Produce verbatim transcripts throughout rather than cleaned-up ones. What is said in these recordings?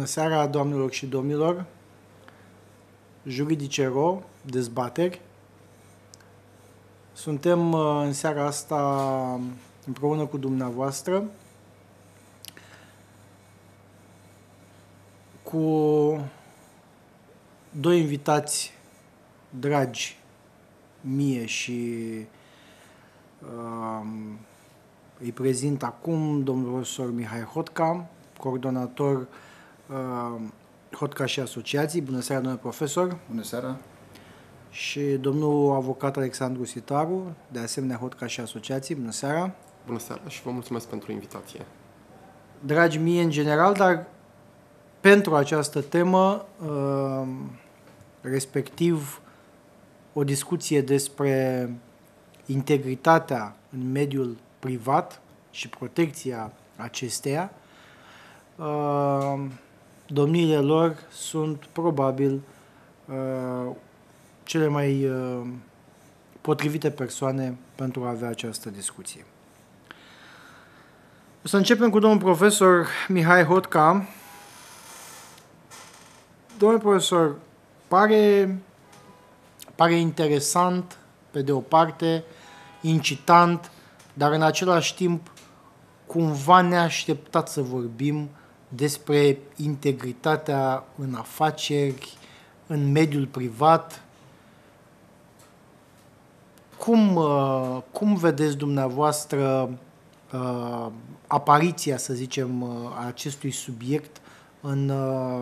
Bună seara, doamnelor și domnilor! Juridice R O, dezbateri. Suntem în seara asta împreună cu dumneavoastră cu doi invitați dragi mie și uh, îi prezint acum domnul profesor Mihai Hotka, coordonator uh, Hotka și Asociații. Bună seara, domnule profesor! Bună seara! Și domnul avocat Alexandru Sitaru, de asemenea Hotka și Asociații. Bună seara! Bună seara și vă mulțumesc pentru invitație. Dragi mie în general, dar pentru această temă, uh, respectiv o discuție despre integritatea în mediul privat și protecția acesteia, uh, domniile lor sunt probabil uh, cele mai uh, potrivite persoane pentru a avea această discuție. O să începem cu domnul profesor Mihai Hotka. Domnul profesor, pare, pare interesant, pe de o parte, incitant, dar în același timp cumva neașteptat să vorbim despre integritatea în afaceri, în mediul privat. Cum, cum vedeți dumneavoastră apariția, să zicem, a acestui subiect în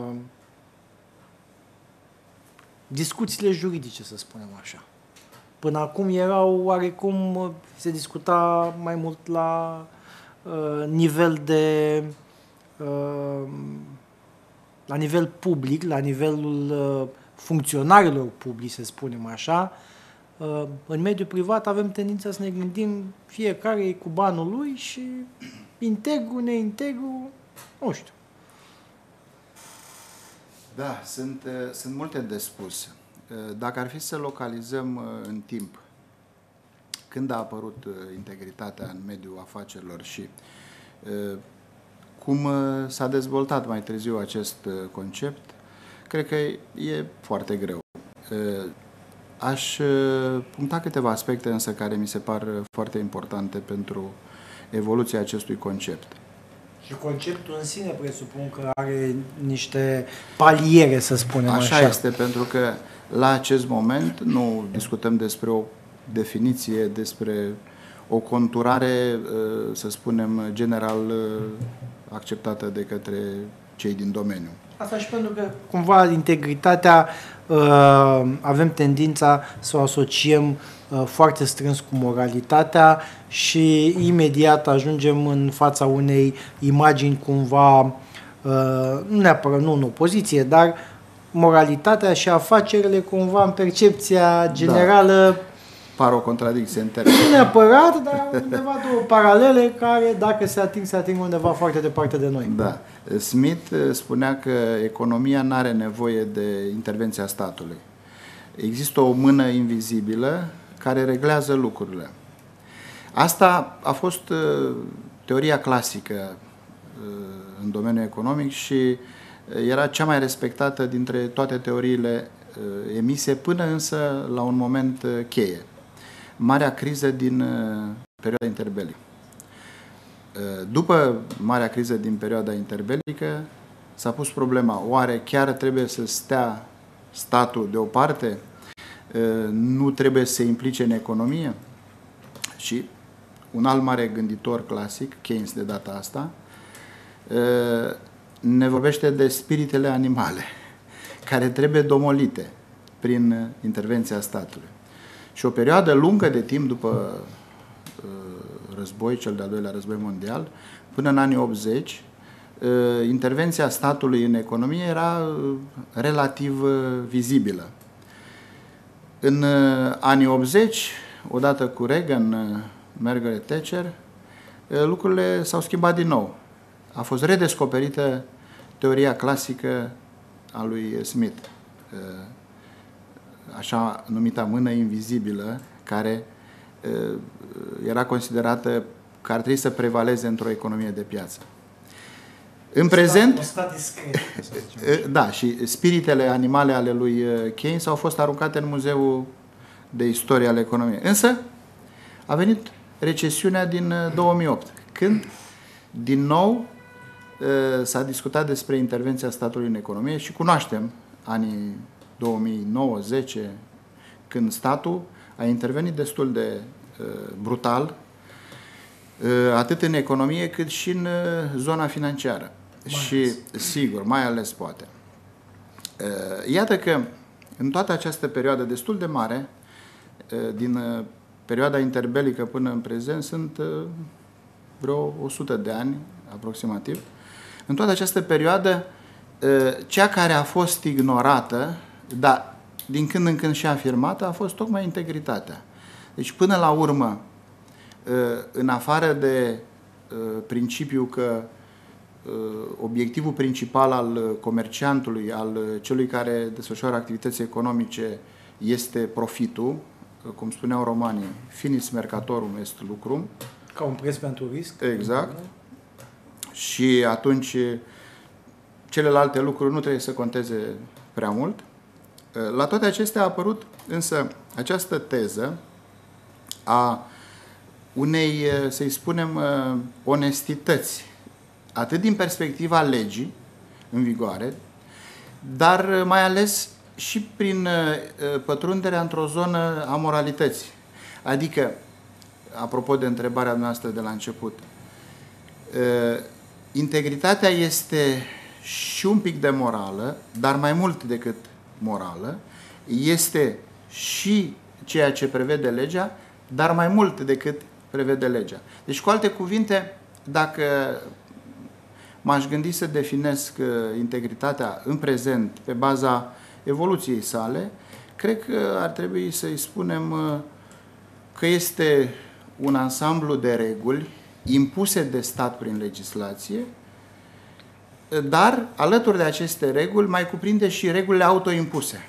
discuțiile juridice, să spunem așa? Până acum erau oarecum, se discuta mai mult la uh, nivel de uh, la nivel public, la nivelul uh, funcționarilor publici, să spunem așa. Uh, în mediul privat avem tendința să ne gândim fiecare e cu banul lui și integru, neintegru, nu știu. Da, sunt, sunt multe de spus. Dacă ar fi să localizăm în timp când a apărut integritatea în mediul afacerilor și cum s-a dezvoltat mai târziu acest concept, cred că e foarte greu. Aș puncta câteva aspecte însă care mi se par foarte importante pentru evoluția acestui concept. Și conceptul în sine presupun că are niște paliere, să spunem așa. Așa este, pentru că la acest moment nu discutăm despre o definiție, despre o conturare, să spunem, general acceptată de către cei din domeniu. Asta și pentru că, cumva, integritatea avem tendința să o asociem foarte strâns cu moralitatea și imediat ajungem în fața unei imagini cumva, nu neapărat nu în opoziție, dar moralitatea și afacerile cumva în percepția generală. Da. Par o contradicție în termen. Nu neapărat, dar undeva două paralele care, dacă se ating, se ating undeva foarte departe de noi. Da. Smith spunea că economia nu are nevoie de intervenția statului. Există o mână invizibilă care reglează lucrurile. Asta a fost uh, teoria clasică uh, în domeniul economic și era cea mai respectată dintre toate teoriile uh, emise, până însă la un moment uh, cheie. Marea criză din uh, perioada interbelică. Uh, după marea criză din perioada interbelică s-a pus problema, oare chiar trebuie să stea statul deoparte? Nu trebuie să se implice în economie? Și un alt mare gânditor clasic, Keynes de data asta, ne vorbește de spiritele animale, care trebuie domolite prin intervenția statului. Și o perioadă lungă de timp după război, cel de-al doilea război mondial, până în anii optzeci, intervenția statului în economie era relativ vizibilă. În anii optzeci, odată cu Reagan, Margaret Thatcher, lucrurile s-au schimbat din nou. A fost redescoperită teoria clasică a lui Smith, așa numita mână invizibilă, care era considerată că ar trebui să prevaleze într-o economie de piață. În prezent, un stat discret, să zicem. da, și spiritele animale ale lui Keynes au fost aruncate în Muzeul de Istorie al Economiei. Însă a venit recesiunea din două mii opt, când din nou s-a discutat despre intervenția statului în economie și cunoaștem anii două mii nouă zece, când statul a intervenit destul de brutal, atât în economie cât și în zona financiară. Mai și, ales. Sigur, mai ales poate. Iată că în toată această perioadă destul de mare, din perioada interbelică până în prezent, sunt vreo o sută de ani, aproximativ. În toată această perioadă, cea care a fost ignorată, dar din când în când și afirmată, a fost tocmai integritatea. Deci, până la urmă, în afară de principiul că obiectivul principal al comerciantului, al celui care desfășoară activități economice, este profitul, cum spuneau romanii, finis mercatorum est lucrum. Ca un preț pentru risc. Exact. Și atunci celelalte lucruri nu trebuie să conteze prea mult. La toate acestea a apărut însă această teză a unei, să-i spunem, onestități, atât din perspectiva legii în vigoare, dar mai ales și prin pătrunderea într-o zonă a moralității. Adică, apropo de întrebarea noastră de la început, integritatea este și un pic de morală, dar mai mult decât morală, este și ceea ce prevede legea, dar mai mult decât prevede legea. Deci, cu alte cuvinte, dacă m-aș gândi să definesc integritatea în prezent pe baza evoluției sale, cred că ar trebui să-i spunem că este un ansamblu de reguli impuse de stat prin legislație, dar alături de aceste reguli mai cuprinde și regulile autoimpuse.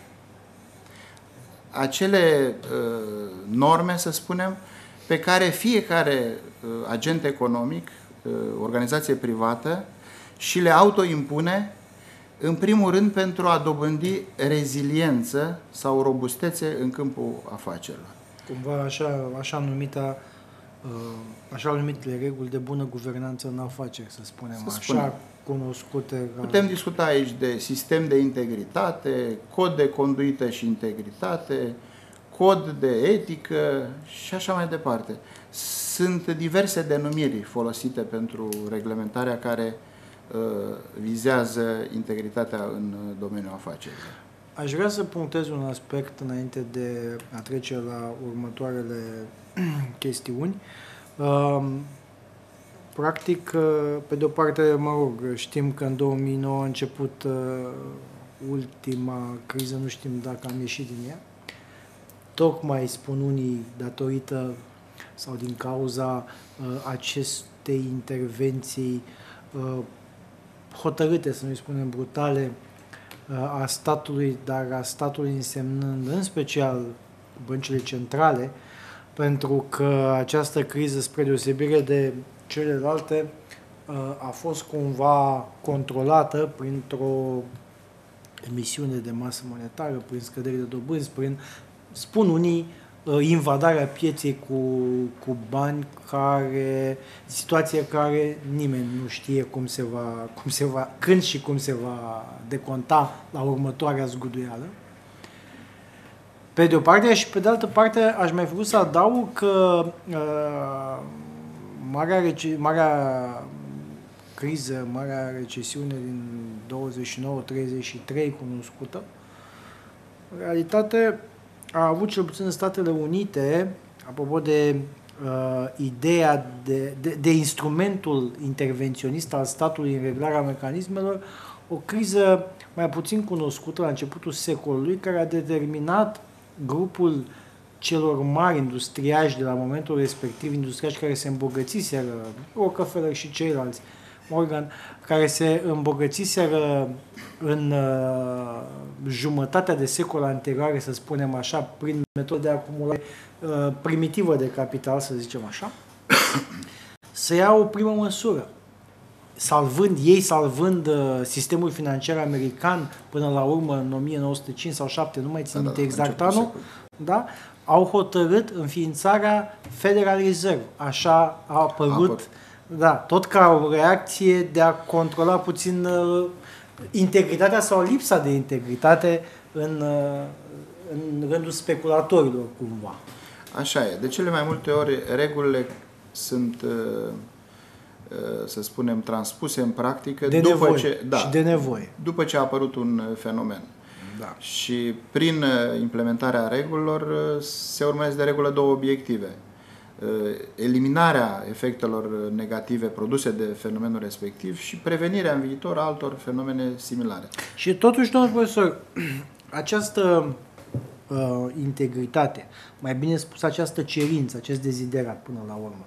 Acele uh, norme, să spunem, pe care fiecare uh, agent economic, uh, organizație privată, și le autoimpune, în primul rând, pentru a dobândi reziliență sau robustețe în câmpul afacerilor. Cumva așa, așa numita, așa numitele reguli de bună guvernanță în afaceri, să spunem, să așa spunem. cunoscute. Putem discuta aici de sistem de integritate, cod de conduită și integritate, cod de etică și așa mai departe. Sunt diverse denumiri folosite pentru reglementarea care vizează integritatea în domeniul afacerilor. Aș vrea să punctez un aspect înainte de a trece la următoarele chestiuni. Practic, pe de o parte, mă rog, știm că în două mii nouă a început ultima criză, nu știm dacă am ieșit din ea. Tocmai, spun unii, datorită sau din cauza acestei intervenții hotărâte, să nu spunem brutale, a statului, dar a statului însemnând în special băncile centrale, pentru că această criză, spre deosebire de celelalte, a fost cumva controlată printr-o emisiune de masă monetară, prin scădere de dobânzi, prin, spun unii, invadarea pieței cu, cu bani, care, situație care nimeni nu știe cum se va, cum se va, când și cum se va deconta la următoarea zguduială. Pe de o parte, și pe de altă parte aș mai vrea să adaug că uh, marea, marea criză, marea recesiune din douăzeci și nouă treizeci și trei cunoscută, în realitate a avut cel puțin în Statele Unite, apropo de uh, ideea de, de, de instrumentul intervenționist al statului în reglarea mecanismelor, o criză mai puțin cunoscută la începutul secolului, care a determinat grupul celor mari industriași de la momentul respectiv, industriași care se îmbogățiseră, Rockefeller și ceilalți, Morgan, care se îmbogățiseră în uh, jumătatea de secol anterioare, să spunem așa, prin metode de acumulare uh, primitivă de capital, să zicem așa, să ia o primă măsură. salvând, ei salvând uh, sistemul financiar american până la urmă în o mie nouă sute cinci sau șapte, nu mai țin Da, minte da, exact început anul, da? Au hotărât înființarea Federal Reserve. Așa a apărut, apărut. Da, tot ca o reacție de a controla puțin uh, integritatea sau lipsa de integritate în, uh, în rândul speculatorilor cumva. Așa e. De cele mai multe ori regulile sunt, să spunem, transpuse în practică de după nevoie ce, da, și de nevoie. După ce a apărut un fenomen. Da. Și prin implementarea regulilor se urmăresc de regulă două obiective. Eliminarea efectelor negative produse de fenomenul respectiv și prevenirea în viitor a altor fenomene similare. Și totuși, domnul profesor, această uh, integritate, mai bine spus această cerință, acest deziderat până la urmă,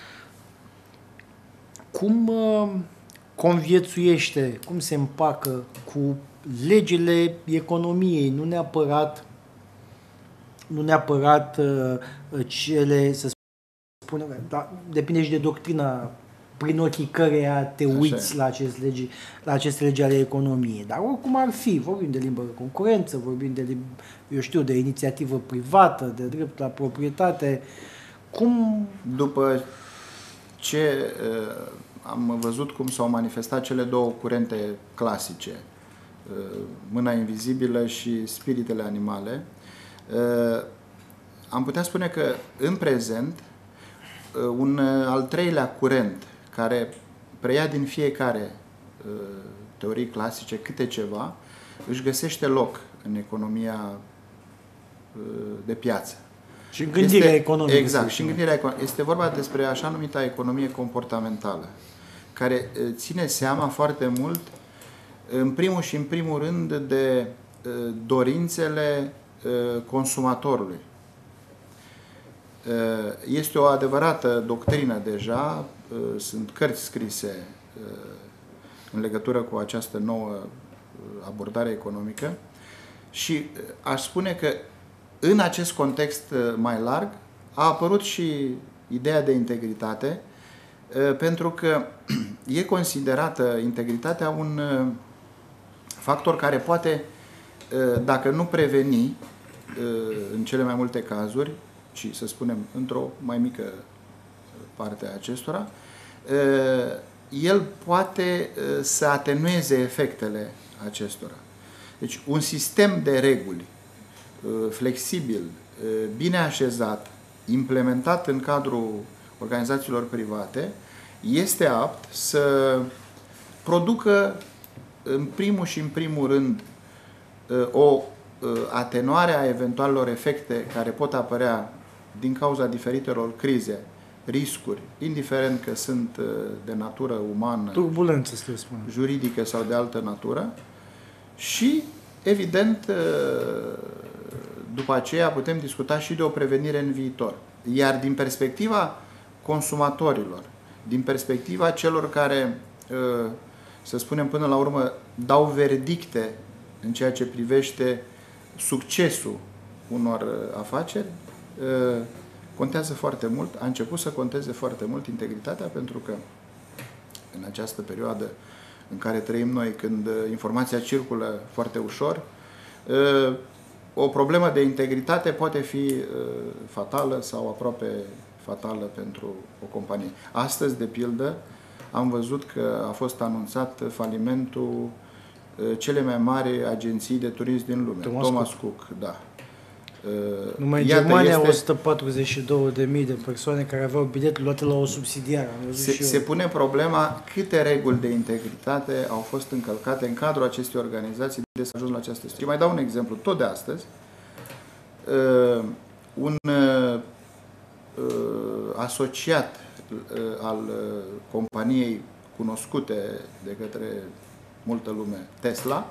cum uh, conviețuiește, cum se împacă cu legile economiei, nu neapărat, nu neapărat uh, cele, să spunem, da, depinde și de doctrina prin ochii căreia te uiți la aceste, legi, la aceste legi ale economiei. Dar oricum ar fi, vorbim de liberă concurență, vorbim de, eu știu, de inițiativă privată, de drept la proprietate. Cum... După ce uh, am văzut cum s-au manifestat cele două curente clasice, uh, mâna invizibilă și spiritele animale, uh, am putea spune că în prezent uh, un uh, al treilea curent care preia din fiecare uh, teorii clasice câte ceva, își găsește loc în economia uh, de piață. Și în gândirea este, economică. Exact, și în gândirea economică. Este vorba despre așa numita economie comportamentală, care uh, ține seama foarte mult, în primul și în primul rând, de uh, dorințele uh, consumatorului. Este o adevărată doctrină deja, sunt cărți scrise în legătură cu această nouă abordare economică și aș spune că în acest context mai larg a apărut și ideea de integritate, pentru că e considerată integritatea un factor care poate, dacă nu preveni în cele mai multe cazuri, și să spunem într-o mai mică parte a acestora, el poate să atenueze efectele acestora. Deci un sistem de reguli flexibil, bine așezat, implementat în cadrul organizațiilor private, este apt să producă în primul și în primul rând o atenuare a eventualelor efecte care pot apărea din cauza diferitelor crize, riscuri, indiferent că sunt de natură umană, turbulență, să le spun, juridică sau de altă natură, și, evident, după aceea putem discuta și de o prevenire în viitor. Iar din perspectiva consumatorilor, din perspectiva celor care, să spunem până la urmă, dau verdicte în ceea ce privește succesul unor afaceri, contează foarte mult, a început să conteze foarte mult integritatea, pentru că în această perioadă în care trăim noi, când informația circulă foarte ușor, o problemă de integritate poate fi fatală sau aproape fatală pentru o companie. Astăzi, de pildă, am văzut că a fost anunțat falimentul cele mai mari agenții de turism din lume, Thomas, Thomas Cook, Cook da. Numai în Germania este... o sută patruzeci și două de mii de persoane care aveau biletul luate la o subsidiară. Se, se pune problema câte reguli de integritate au fost încălcate în cadrul acestei organizații de să ajung la această situație. Mai dau un exemplu, tot de astăzi. Uh, un uh, asociat uh, al uh, companiei cunoscute de către multă lume, Tesla,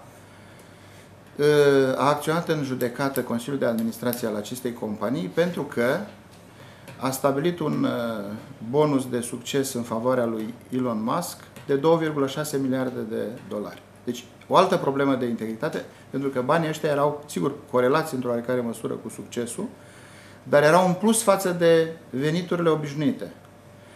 a acționat în judecată Consiliul de Administrație al acestei companii pentru că a stabilit un bonus de succes în favoarea lui Elon Musk de două virgulă șase miliarde de dolari. Deci, o altă problemă de integritate, pentru că banii ăștia erau, sigur, corelați într-o oarecare măsură cu succesul, dar erau un plus față de veniturile obișnuite.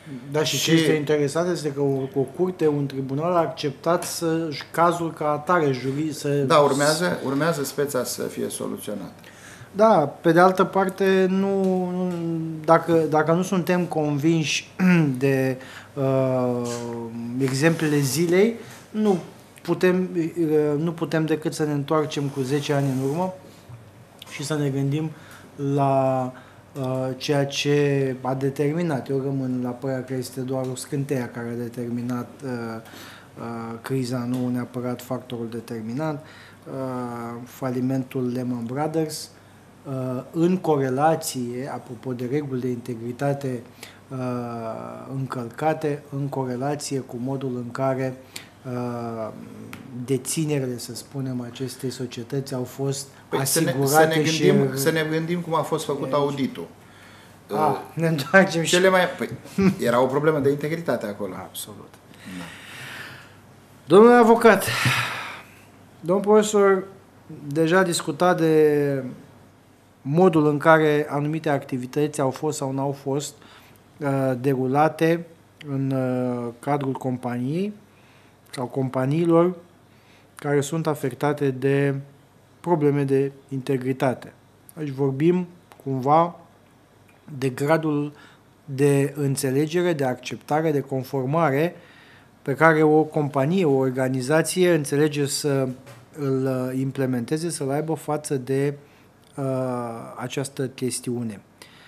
Da, și, și ce este interesant este că o, o curte, un tribunal a acceptat să cazul ca atare, jurii să... Da, urmează, urmează speța să fie soluționată. Da, pe de altă parte, nu, nu, dacă, dacă nu suntem convinși de uh, exemplele zilei, nu putem, uh, nu putem decât să ne întoarcem cu zece ani în urmă și să ne gândim la uh, ceea ce a determinat. Eu rămân la părerea că este doar o scânteie care a determinat uh, uh, criza, nu neapărat factorul determinant, uh, falimentul Lehman Brothers, în corelație, apropo de reguli de integritate încălcate, în corelație cu modul în care deținerele, să spunem, acestei societăți au fost păi asigurate să ne, să ne gândim, și... Să ne gândim cum a fost făcut auditul. A, ne întoarcem Cele și... mai... Păi, era o problemă de integritate acolo. Absolut. Da. Domnule avocat, domnul profesor deja discutat de modul în care anumite activități au fost sau nu au fost uh, derulate în uh, cadrul companiei sau companiilor care sunt afectate de probleme de integritate. Aici vorbim cumva de gradul de înțelegere, de acceptare, de conformare pe care o companie, o organizație înțelege să îl implementeze, să-l aibă față de această chestiune.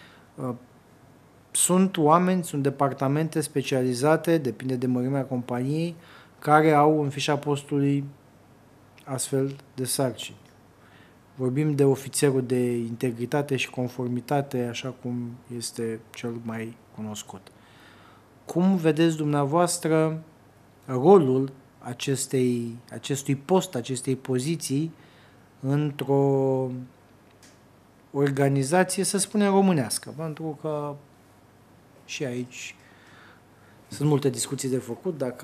Sunt oameni, sunt departamente specializate, depinde de mărimea companiei, care au în fișa postului astfel de sarcini. Vorbim de ofițerul de integritate și conformitate, așa cum este cel mai cunoscut. Cum vedeți dumneavoastră rolul acestei, acestui post, acestei poziții într-o organizație, să spunem, românească, pentru că și aici sunt multe discuții de făcut, dacă,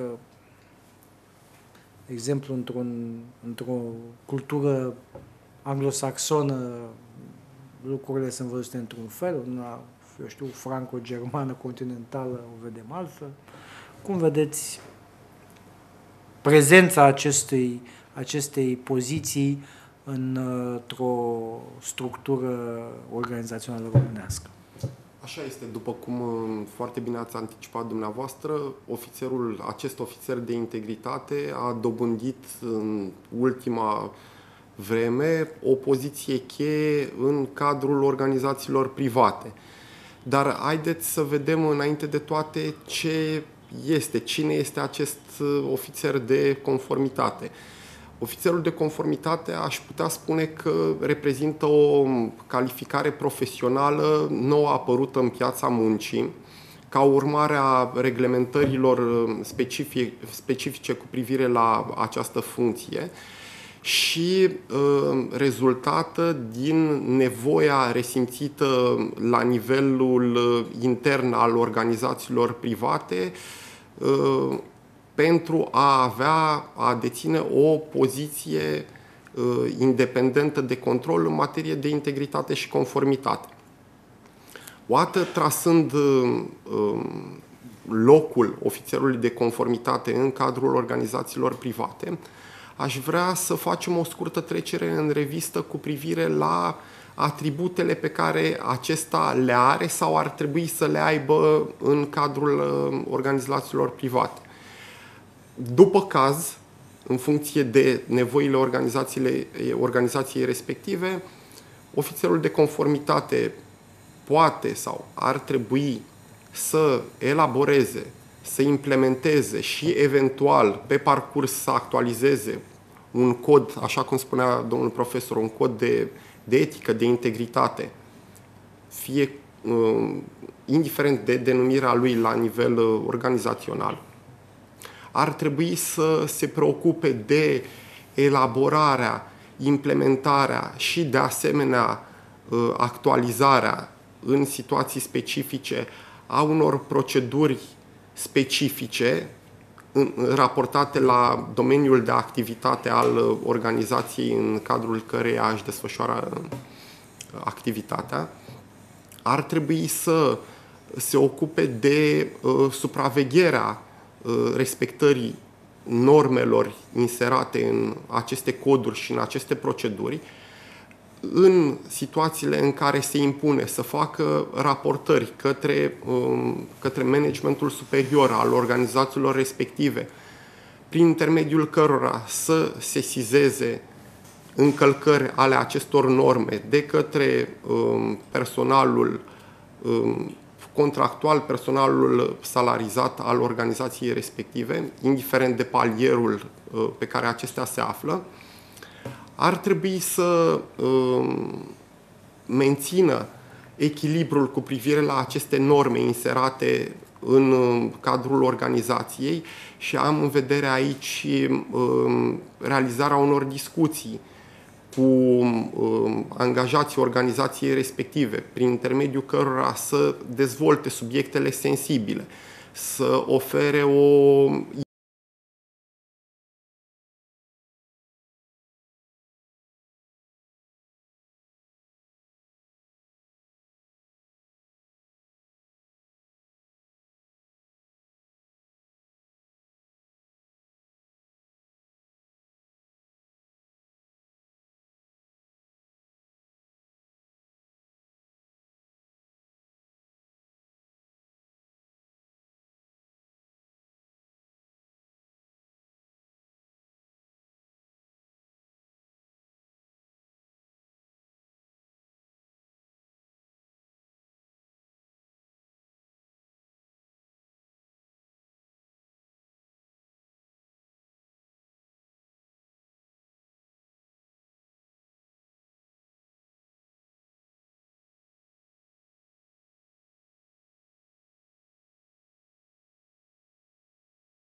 de exemplu, într-un, într-o cultură anglosaxonă lucrurile sunt văzute într-un fel, una, eu știu, franco-germană, continentală, o vedem altfel. Cum vedeți prezența acestei, acestei poziții într-o structură organizațională românească? Așa este, după cum foarte bine ați anticipat dumneavoastră, ofițerul, acest ofițer de integritate a dobândit în ultima vreme o poziție cheie în cadrul organizațiilor private. Dar haideți să vedem înainte de toate ce este, cine este acest ofițer de conformitate. Ofițerul de conformitate aș putea spune că reprezintă o calificare profesională nouă apărută în piața muncii, ca urmare a reglementărilor specifice cu privire la această funcție și uh, rezultată din nevoia resimțită la nivelul intern al organizațiilor private uh, pentru a avea, a deține o poziție uh, independentă de control în materie de integritate și conformitate. Odată trasând uh, locul ofițerului de conformitate în cadrul organizațiilor private, aș vrea să facem o scurtă trecere în revistă cu privire la atributele pe care acesta le are sau ar trebui să le aibă în cadrul organizațiilor private. După caz, în funcție de nevoile organizației respective, ofițerul de conformitate poate sau ar trebui să elaboreze, să implementeze și eventual pe parcurs să actualizeze un cod, așa cum spunea domnul profesor, un cod de, de etică, de integritate, fie uh, indiferent de denumirea lui la nivel uh, organizațional. Ar trebui să se preocupe de elaborarea, implementarea și de asemenea uh, actualizarea în situații specifice a unor proceduri specifice raportate la domeniul de activitate al organizației în cadrul căreia își desfășoară activitatea. Ar trebui să se ocupe de uh, supravegherea uh, respectării normelor inserate în aceste coduri și în aceste proceduri, în situațiile în care se impune să facă raportări către, um, către managementul superior al organizațiilor respective, prin intermediul cărora să sesizeze încălcări ale acestor norme de către um, personalul um, contractual, personalul salarizat al organizației respective, indiferent de palierul uh, pe care acestea se află, ar trebui să um, mențină echilibrul cu privire la aceste norme inserate în um, cadrul organizației și am în vedere aici um, realizarea unor discuții cu um, angajații organizației respective, prin intermediul cărora să dezvolte subiectele sensibile, să ofere o